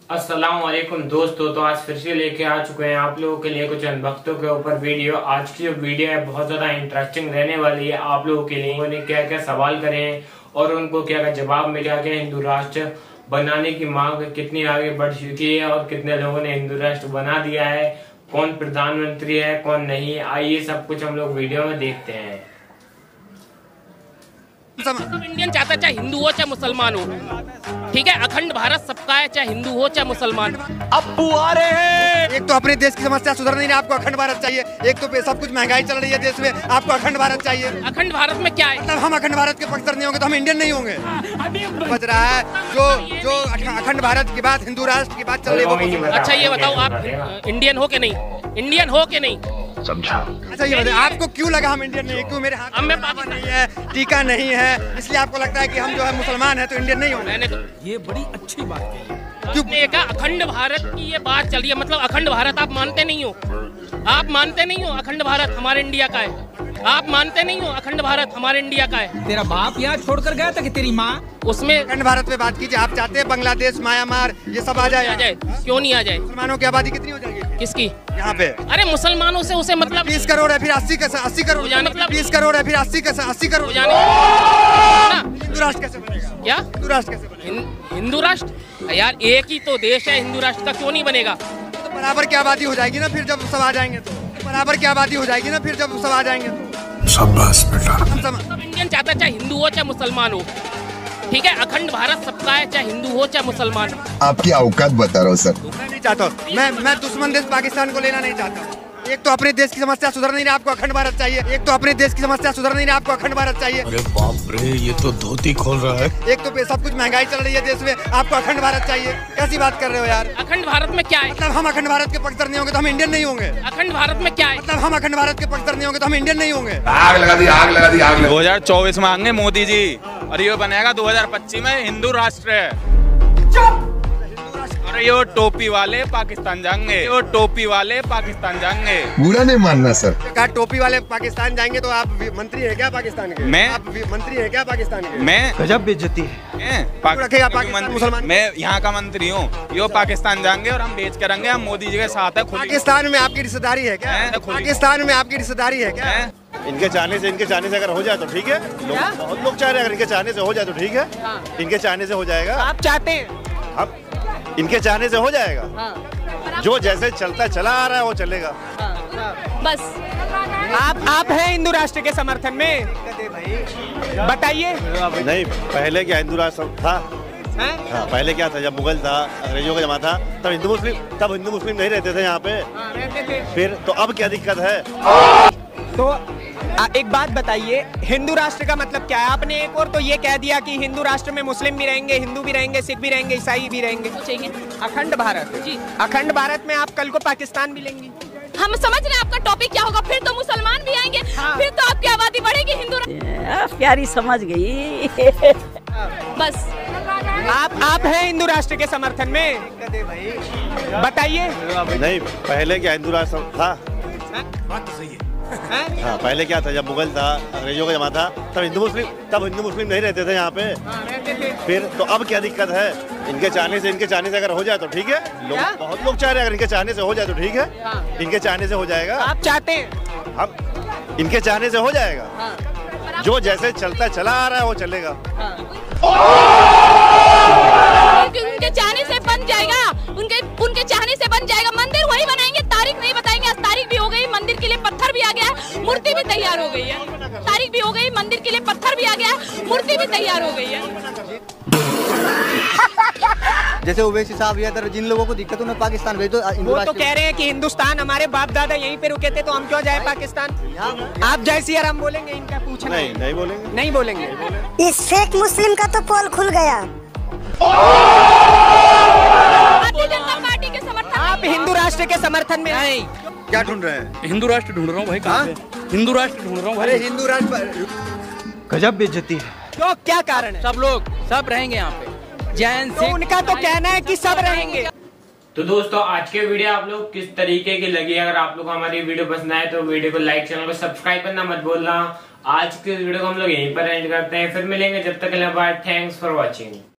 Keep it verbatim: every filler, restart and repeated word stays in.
अस्सलाम वालेकुम दोस्तों, तो आज फिर से लेके आ चुके हैं आप लोगों के लिए कुछ अनबख्तों के ऊपर वीडियो। आज की जो वीडियो है बहुत ज्यादा इंटरेस्टिंग रहने वाली है आप लोगों के लिए। उन्होंने क्या क्या सवाल करे हैं और उनको क्या क्या जवाब मिला कि हिंदू राष्ट्र बनाने की मांग कितनी आगे बढ़ चुकी है और कितने लोगों ने हिंदू राष्ट्र बना दिया है, कौन प्रधानमंत्री है कौन नहीं। आइए सब कुछ हम लोग वीडियो में देखते हैं। सब इंडियन चाहता है, चाहे हिंदू हो चाहे मुसलमान हो, ठीक है। अखंड भारत सबका है, चाहे हिंदू हो चाहे मुसलमान। अब्बू आ रहे हैं। एक तो अपने देश की समस्या सुधर नहीं रही, आपको अखंड भारत चाहिए। एक तो सब कुछ महंगाई चल रही है देश में, आपको अखंड भारत चाहिए। अखंड भारत में क्या है? मतलब हम अखंड भारत के पक्षधर नहीं होंगे तो हम इंडियन नहीं होंगे। बच रहा है जो जो अखंड भारत की बात, हिंदू राष्ट्र की बात चल रही है। अच्छा ये बताओ, आप इंडियन हो के नहीं? इंडियन हो के नहीं? समझा। अच्छा ये बताइए, आपको क्यों लगा हम इंडियन नहीं? क्यों मेरे हाथ में पापा नहीं है, टीका नहीं है, इसलिए आपको लगता है कि हम जो है मुसलमान है तो इंडियन नहीं होंगे? मैंने तो ये बड़ी अच्छी बात है। क्यों कहा अखंड भारत की ये बात चल रही है? मतलब अखंड भारत आप मानते नहीं हो? आप मानते नहीं हो अखंड भारत हमारे इंडिया का है? आप मानते नहीं हो अखंड भारत हमारे इंडिया का है? तेरा बाप यहाँ छोड़कर गया था कि तेरी माँ? उसमें अखंड भारत पे बात कीजिए। आप चाहते हैं बांग्लादेश, म्यांमार ये सब आ जाए? आ जाए, क्यों नहीं आ जाए? मुसलमानों की आबादी कितनी हो जाएगी किसकी यहाँ पे? अरे मुसलमानों से उसे मतलब बीस करोड़ है, फिर अस्सी का अस्सी करोड़ जाने मतलब बीस करोड़ है, फिर अस्सी का अस्सी करोड़ जाने। हिंदू राष्ट्र कैसे बनेगा? क्या हिंदू राष्ट्र कैसे बनेगा? हिंदू राष्ट्र यार एक ही तो देश है, हिंदू राष्ट्र का क्यों नहीं बनेगा? तो बराबर की आबादी हो जाएगी ना फिर जब सब आ जाएंगे तो। बराबर की आबादी हो जाएगी ना फिर जब सब आ जाएंगे तो। शाबाश बेटा। सब इंडियन चाहता है, चाहे हिंदू हो चाहे मुसलमान हो, ठीक है। अखंड भारत सबका है, चाहे हिंदू हो चाहे मुसलमान। आपकी औकात बता रहा हूँ सर। मैं नहीं चाहता, मैं मैं दुश्मन देश पाकिस्तान को लेना नहीं चाहता। एक तो अपने देश की समस्या सुधर नहीं रही, आपको अखंड भारत चाहिए। एक तो अपने देश की समस्या सुधर नहीं रही, आपको अखंड भारत चाहिए। अरे बाप रे, ये तो धोती खोल रहा है। एक तो सब कुछ महंगाई चल रही है देश में, आपको अखंड भारत चाहिए। कैसी बात कर रहे हो यार? अखंड भारत में क्या है? मतलब हम अखंड भारत के पक्षधर नहीं होंगे तो हम इंडियन नहीं होंगे। अखंड भारत में क्या है? मतलब हम अखंड भारत के पक्षधर नहीं होंगे तो हम इंडियन नहीं होंगे। आग लगा दी, आग लगा दी, आग। दो हजार चौबीस में आएंगे मोदी जी और ये बनेगा दो हजार पच्चीस में हिंदू राष्ट्र है। अरे ये टोपी वाले पाकिस्तान जाएंगे, ये टोपी वाले पाकिस्तान जाएंगे। बुरा नहीं मानना सर। कहा टोपी वाले पाकिस्तान जाएंगे तो आप मंत्री है क्या पाकिस्तान के? मैं आप मंत्री है क्या पाकिस्तान के? मैं गजब बेइज्जती है। रखेगा पाकिस्तान मुसलमान? मैं यहाँ का मंत्री हूँ, यो पाकिस्तान जाएंगे और हम बेच के रहेंगे। हम मोदी जी के साथ है। पाकिस्तान में आपकी रिश्तेदारी है क्या? पाकिस्तान में आपकी रिश्तेदारी है क्या? इनके चाहने से इनके चाहने से अगर हो जाए तो ठीक है। लोग बहुत लोग चाह रहे हैं, अगर इनके चाहने से हो जाए तो ठीक है। इनके चाहने से हो जाएगा। आप चाहते हैं? अब इनके चाहने से हो जाएगा। जो जैसे चलता चला आ रहा है वो चलेगा। बस आप आप हैं हिंदू राष्ट्र के समर्थन में? बताइए। नहीं, पहले क्या हिंदू राष्ट्र था? हाँ, पहले क्या था? जब मुगल था, अंग्रेजों का जमा था, तब हिंदू मुस्लिम तब हिंदू मुस्लिम नहीं रहते थे यहाँ पे। फिर तो अब क्या दिक्कत है? तो आ, एक बात बताइए, हिंदू राष्ट्र का मतलब क्या है? आपने एक और तो ये कह दिया कि हिंदू राष्ट्र में मुस्लिम भी रहेंगे, हिंदू भी रहेंगे, सिख भी रहेंगे, ईसाई भी रहेंगे। चाहिए अखंड भारत जी। अखंड भारत में आप कल को पाकिस्तान भी लेंगी। हम समझ रहे हैं आपका टॉपिक क्या होगा। फिर तो मुसलमान भी आएंगे। हाँ। फिर तो आपकी आबादी बढ़ेगी। हिंदू प्यारी समझ गई। बस आप आप हैं हिंदू राष्ट्र के समर्थन में? बताइए। नहीं, पहले क्या हिंदू राष्ट्र था? बात तो सही है। हाँ, पहले क्या था? जब मुगल था, अंग्रेजों का जमा था, तब हिंदू मुस्लिम तब हिंदू मुस्लिम नहीं रहते थे यहाँ पे। फिर तो अब क्या दिक्कत है? इनके चाहने से इनके चाहने से अगर हो जाए तो ठीक है। लोग बहुत लोग चाह रहे हैं, अगर इनके चाहने से हो जाए तो ठीक है। इनके चाहने से हो जाएगा। आप चाहते हैं? अब इनके चाहने से हो जाएगा। जो जैसे चलता चला आ रहा है वो चलेगा। उनके चाहने से बन जाएगा। उनके उनके चाहने से बन जाएगा। मंदिर वही बनाएंगे, तारीख नहीं बताएंगे। तारीख भी हो गई, मंदिर के लिए पत्थर भी आ गया, मूर्ति भी तैयार हो गई है। तारीख भी हो गई, मंदिर के लिए पत्थर भी आ गया, मूर्ति भी तैयार हो गई है। जैसे ओवैसी साहब या जिन लोगों को दिक्कत उन्हें पाकिस्तान भेज दो। वो तो कह रहे हैं कि हिंदुस्तान हमारे बाप दादा यहीं पे रुके थे तो हम क्यों जाए पाकिस्तान? आप जय सिया राम बोलेंगे? इनका पूछना नहीं, नहीं बोलेंगे। नहीं बोलेंगे। इस फेक मुस्लिम का तो पोल खुल गया। भारतीय जनता पार्टी के समर्थन। आप हिंदू राष्ट्र के समर्थन में नहीं? क्या ढूंढ रहे हैं? हिंदू राष्ट्र ढूंढ रहा हूँ भाई। कहाँ पे? हिंदू राष्ट्र ढूंढ रहा हूँ भाई। अरे हिंदू राष्ट्र गजब बेइज्जती है। तो क्या कारण है? सब लोग सब रहेंगे यहाँ पे। जैन तो उनका तो कहना है कि सब रहेंगे। तो दोस्तों आज के वीडियो आप लोग किस तरीके की लगी? अगर आप लोग को हमारी वीडियो पसंद आए तो वीडियो को लाइक, चैनल को सब्सक्राइब करना मत भूलना। आज के वीडियो को हम लोग यहीं पर एंड करते हैं, फिर मिलेंगे। जब तक के लिए बाय, थैंक्स फॉर वॉचिंग।